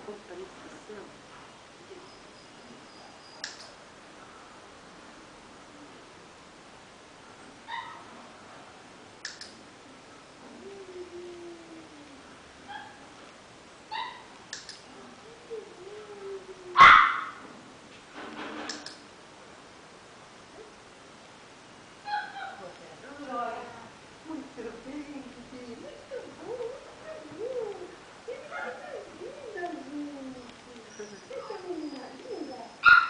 Opa, não esqueceu? Muito bem, Bibi. Muito bom, muito bom. Que linda, gente. Essa menina linda.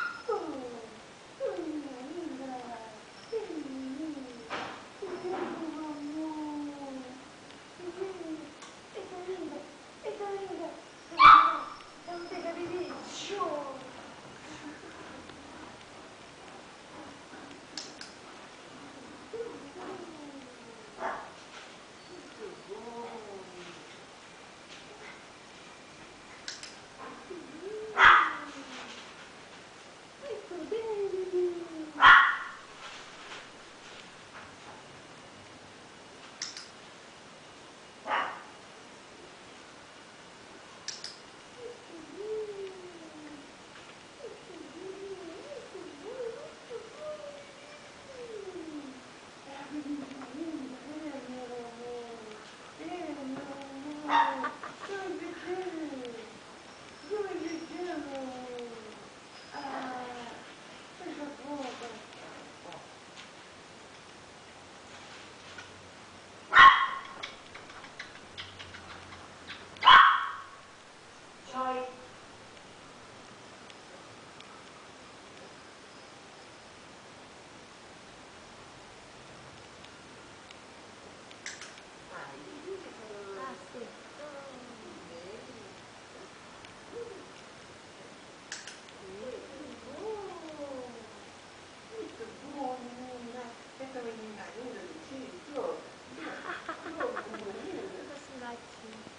Menina linda. Que menina. Que lindo, amor. Essa linda. Essa linda. Vamos pegar, Bibi. Show. Essa menina linda do Tito. Louco, bonito. Esse latim.